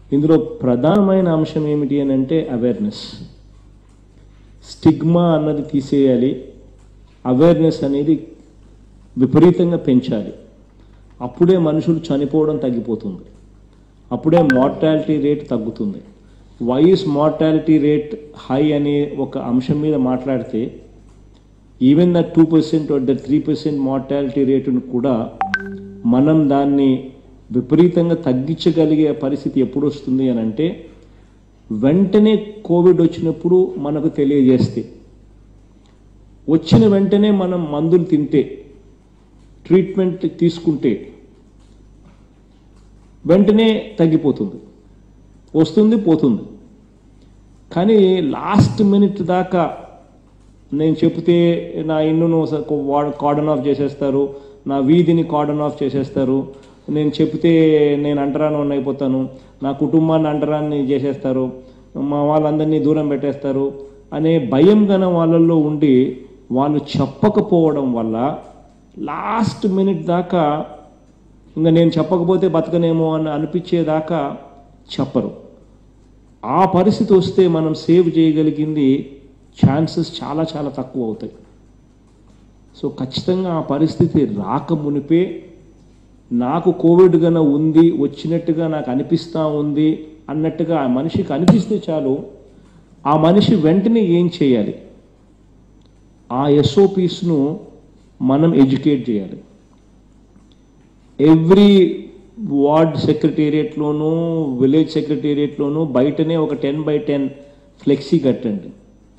ఇందులో ప్రధానమైన అంశం ఏమిటి అని అంటే అవేర్నెస్. స్టిగ్మా అన్నది తీసేయాలి, అవేర్నెస్ అనేది విపరీతంగా పెంచాలి. అప్పుడే మనుషులు చనిపోవడం తగ్గిపోతుంది, అప్పుడే మార్టాలిటీ రేట్ తగ్గుతుంది. Why is mortality rate high అనే ఒక అంశం మీద మాట్లాడితే even the 2% or the 3% mortality రేటును కూడా మనం దాన్ని విపరీతంగా తగ్గించగలిగే పరిస్థితి ఎప్పుడు వస్తుంది అని అంటే వెంటనే కోవిడ్ వచ్చినప్పుడు మనకు తెలియజేస్తే, వచ్చిన వెంటనే మనం మందులు తింటే, ట్రీట్మెంట్ తీసుకుంటే వెంటనే తగ్గిపోతుంది, వస్తుంది పోతుంది. కానీ లాస్ట్ మినిట్ దాకా నేను చెప్తే నా ఇల్లును కార్డన్ ఆఫ్ చేసేస్తారు, నా వీధిని కార్డన్ ఆఫ్ చేసేస్తారు, నేను చెప్తే నేను అంటరాని అయిపోతాను, నా కుటుంబాన్ని అంటరాన్ని చేసేస్తారు, మా వాళ్ళందరినీ దూరం పెట్టేస్తారు అనే భయం గన వాళ్ళల్లో ఉండి వాళ్ళు చెప్పకపోవడం వల్ల లాస్ట్ మినిట్ దాకా ఇంకా నేను చెప్పకపోతే బతకనేమో అని అనిపించేదాకా చెప్పరు. ఆ పరిస్థితి వస్తే మనం సేవ్ చేయగలిగింది ఛాన్సెస్ చాలా చాలా తక్కువ అవుతాయి. సో ఖచ్చితంగా ఆ పరిస్థితి రాకమునిపే నాకు కోవిడ్ గన ఉంది, వచ్చినట్టుగా నాకు అనిపిస్తూ ఉంది అన్నట్టుగా ఆ మనిషికి అనిపిస్తే చాలు, ఆ మనిషి వెంటనే ఏం చేయాలి, ఆ ఎస్ఓపీస్ను మనం ఎడ్యుకేట్ చేయాలి. ఎవ్రీ వార్డ్ సెక్రటేరియట్లోనూ విలేజ్ సెక్రటేరియట్లోనూ బయటనే ఒక 10x10 ఫ్లెక్సీ కట్టండి.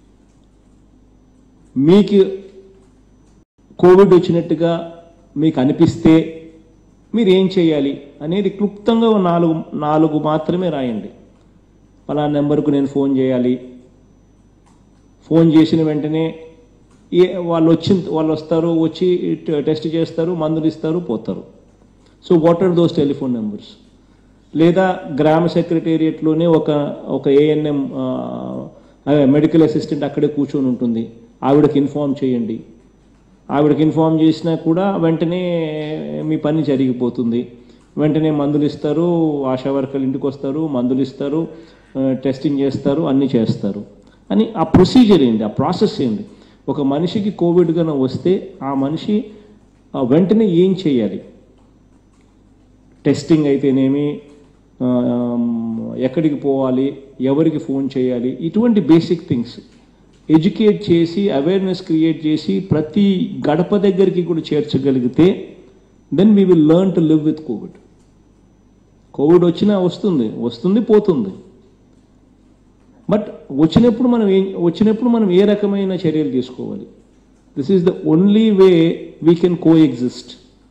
మీకు కోవిడ్ వచ్చినట్టుగా మీకు అనిపిస్తే మీరు ఏం చేయాలి అనేది క్లుప్తంగా నాలుగు మాత్రమే రాయండి. పలానా నెంబర్కు నేను ఫోన్ చేయాలి, ఫోన్ చేసిన వెంటనే వాళ్ళు వస్తారు, వచ్చి టెస్ట్ చేస్తారు, మందులు ఇస్తారు, పోతారు. So what are those telephone numbers? లేదా గ్రామ సెక్రటేరియట్లోనే ఒక ఏఎన్ఎం మెడికల్ అసిస్టెంట్ అక్కడే కూర్చొని ఉంటుంది, ఆవిడకి ఇన్ఫార్మ్ చేయండి. ఆవిడకి ఇన్ఫార్మ్ చేసినా కూడా వెంటనే మీ పని జరిగిపోతుంది. వెంటనే మందులు ఇస్తారు, ఆశా వర్కర్లు ఇంటికి వస్తారు, మందులు ఇస్తారు, టెస్టింగ్ చేస్తారు, అన్నీ చేస్తారు అని. ఆ ప్రొసీజర్ ఏంటి, ఆ ప్రాసెస్ ఏంటి? ఒక మనిషికి కోవిడ్ కన్నా వస్తే ఆ మనిషి వెంటనే ఏం చేయాలి, టెస్టింగ్ అయితేనేమి, ఎక్కడికి పోవాలి, ఎవరికి ఫోన్ చేయాలి, ఇటువంటి బేసిక్ థింగ్స్ ఎడ్యుకేట్ చేసి అవేర్నెస్ క్రియేట్ చేసి ప్రతి గడప దగ్గరికి కూడా చేర్చగలిగితే then we will learn to live with covid. Covid వచ్చినా వస్తుంది పోతుంది. బట్ వచ్చినప్పుడు మనం ఏ రకమైన చర్యలు తీసుకోవాలి? This is the only way we can coexist.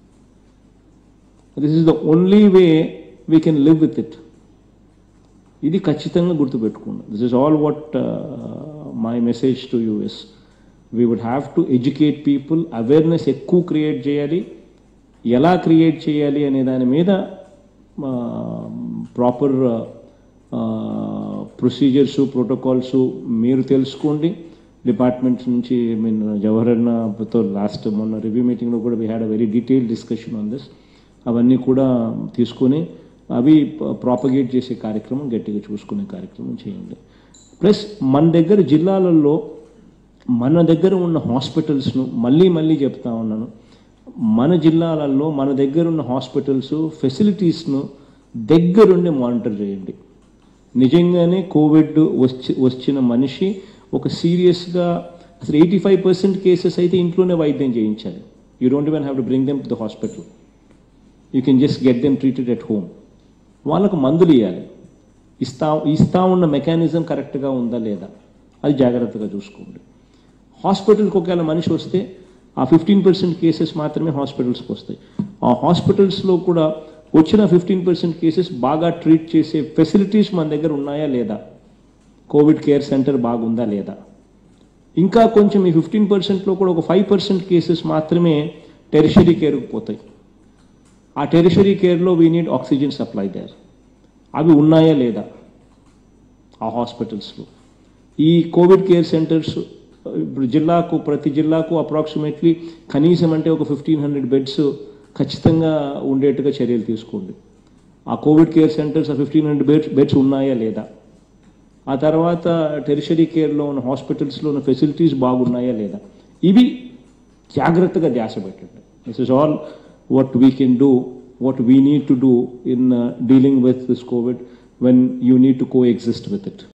This is the only way we can live with it. ఇది ఖచ్చితంగా గుర్తుపెట్టుకోండి. This is all what my message to you is we would have to educate people. Awareness ఎక్కువ create చేయాలి. ఎలా create చేయాలి అనే దాని మీద ప్రాపర్ ప్రొసీజర్సు, ప్రోటోకాల్స్ మీరు తెలుసుకోండి. డిపార్ట్మెంట్స్ నుంచి జవహర్ అన్నతో మొన్న రివ్యూ మీటింగ్లో కూడా we had a very detailed discussion on this. అవన్నీ కూడా తీసుకొని అవి ప్రాపగేట్ చేసే కార్యక్రమం గట్టిగా చూసుకునే కార్యక్రమం చేయండి. ప్లస్ మన దగ్గర జిల్లాలలో మన దగ్గర ఉన్న హాస్పిటల్స్ను మళ్ళీ చెప్తా ఉన్నాను, మన జిల్లాలలో మన దగ్గర ఉన్న హాస్పిటల్స్ ఫెసిలిటీస్ను దగ్గరుండి మానిటర్ చేయండి. నిజంగానే కోవిడ్ వచ్చిన మనిషి ఒక సీరియస్గా అసలు 85% కేసెస్ అయితే ఇంట్లోనే వైద్యం చేయించాలి. You don't even have to bring them to the hospital. You can just get them treated at home. వాళ్ళకు మందులు ఇవ్వాలి. ఇస్తా ఉన్న మెకానిజం కరెక్ట్గా ఉందా లేదా అది జాగ్రత్తగా చూసుకోండి. హాస్పిటల్కి ఒకవేళ మనిషి వస్తే ఆ 15% కేసెస్ మాత్రమే హాస్పిటల్స్కి వస్తాయి. ఆ హాస్పిటల్స్లో కూడా వచ్చిన 15% కేసెస్ బాగా ట్రీట్ చేసే ఫెసిలిటీస్ మన దగ్గర ఉన్నాయా లేదా, కోవిడ్ కేర్ సెంటర్ బాగుందా లేదా. ఇంకా కొంచెం ఈ 15%లో కూడా ఒక 5% కేసెస్ మాత్రమే టెరిషరీ కేర్కి పోతాయి. ఆ టెరిషరీ కేర్లో we need oxygen supply there. అవి ఉన్నాయా లేదా ఆ హాస్పిటల్స్లో. ఈ కోవిడ్ కేర్ సెంటర్స్ ఇప్పుడు ప్రతి జిల్లాకు అప్రాక్సిమేట్లీ కనీసం అంటే ఒక 1500 బెడ్స్ ఖచ్చితంగా ఉండేట్టుగా చర్యలు తీసుకోండి. ఆ కోవిడ్ కేర్ సెంటర్స్ 1500 బెడ్స్ ఉన్నాయా లేదా, ఆ తర్వాత టెరిషరీ కేర్లో ఉన్న హాస్పిటల్స్లో ఉన్న ఫెసిలిటీస్ బాగున్నాయా లేదా, ఇవి జాగ్రత్తగా ధ్యాస పెట్టండి. This is all what we can do, what we need to do in dealing with this COVID when you need to coexist with it.